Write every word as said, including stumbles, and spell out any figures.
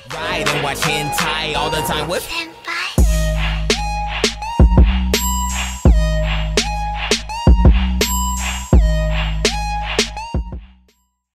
Ride and watch hentai all the time with